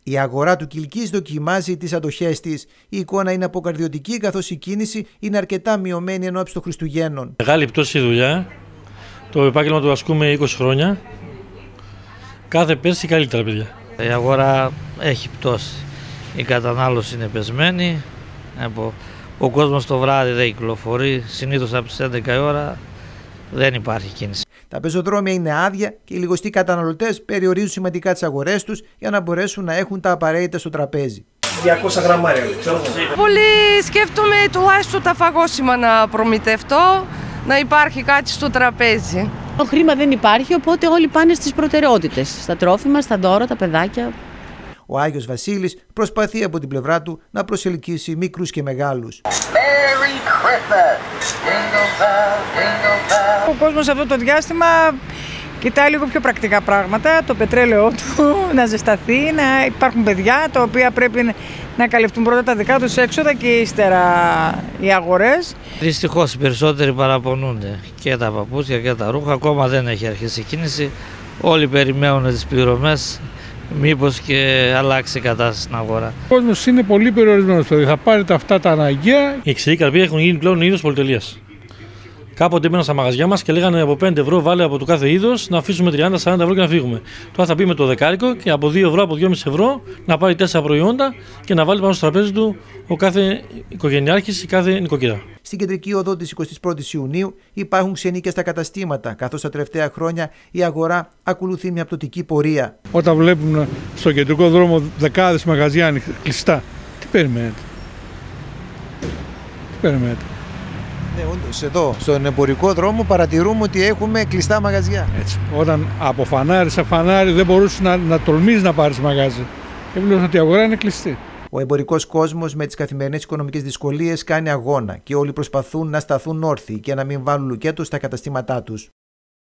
Η αγορά του Κιλκής δοκιμάζει τις αντοχές της. Η εικόνα είναι αποκαρδιωτική, καθώς η κίνηση είναι αρκετά μειωμένη εν ώψη των Χριστουγέννων. Μεγάλη πτώση στη δουλειά. Το επάγγελμα το ασκούμε 20 χρόνια. Κάθε πέρσι καλύτερα, παιδιά. Η αγορά έχει πτώσει. Η κατανάλωση είναι πεσμένη. Ο κόσμος το βράδυ δεν κυκλοφορεί. Συνήθως από τις 11 η ώρα δεν υπάρχει κίνηση. Τα πεζοδρόμια είναι άδεια και οι λιγοστοί καταναλωτές περιορίζουν σημαντικά τις αγορές τους για να μπορέσουν να έχουν τα απαραίτητα στο τραπέζι. 200 γραμμάρια, ξέρω. Πολύ σκέφτομαι τουλάχιστον τα φαγόσιμα να προμηθευτώ, να υπάρχει κάτι στο τραπέζι. Το χρήμα δεν υπάρχει, οπότε όλοι πάνε στις προτεραιότητες. Στα τρόφιμα, στα δώρα, τα παιδάκια. Ο Άγιος Βασίλης προσπαθεί από την πλευρά του να προσελκύσει μικρούς και μεγάλους. Ο κόσμος αυτό το διάστημα κοιτάει λίγο πιο πρακτικά πράγματα, το πετρέλαιό του να ζεσταθεί, να υπάρχουν παιδιά τα οποία πρέπει να καλυφθούν πρώτα τα δικά τους έξοδα και ύστερα οι αγορές. Δυστυχώς οι περισσότεροι παραπονούνται και τα παπούτσια και τα ρούχα, ακόμα δεν έχει αρχίσει η κίνηση, όλοι περιμένουν τις πληρωμές. Μήπως και αλλάξει η κατάσταση στην αγορά. Ο κόσμος είναι πολύ περιορισμένος. Θα πάρετε αυτά τα αναγκαία. Οι ξηροί καρποί έχουν γίνει πλέον είδος πολυτελείας. Κάποτε μπαίναν στα μαγαζιά μας και λέγανε από 5 ευρώ βάλε από το κάθε είδος να αφήσουμε 30-40 ευρώ και να φύγουμε. Τώρα θα πει με το δεκάρικο και από 2 ευρώ, από 2,5 ευρώ να πάρει 4 προϊόντα και να βάλει πάνω στο τραπέζι του ο κάθε οικογενειάρχης ή κάθε νοικοκυρά. Στην κεντρική οδό της 21ης Ιουνίου υπάρχουν ξενοί και στα καταστήματα, καθώς τα τελευταία χρόνια η αγορά ακολουθεί μια πτωτική πορεία. Όταν βλέπουμε στο κεντρικό δρόμο δεκάδες μαγαζιά κλειστά, τι περιμένετε. Τι περιμένετε. Ναι, όντως εδώ, στον εμπορικό δρόμο παρατηρούμε ότι έχουμε κλειστά μαγαζιά. Έτσι. Όταν από φανάρι σε φανάρι δεν μπορούσε να τολμήσει να πάρεις μαγάζι. Και βλέπεις ότι η αγορά είναι κλειστή. Ο εμπορικός κόσμος με τις καθημερινές οικονομικές δυσκολίες κάνει αγώνα και όλοι προσπαθούν να σταθούν όρθιοι και να μην βάλουν λουκέτο στα καταστήματά τους.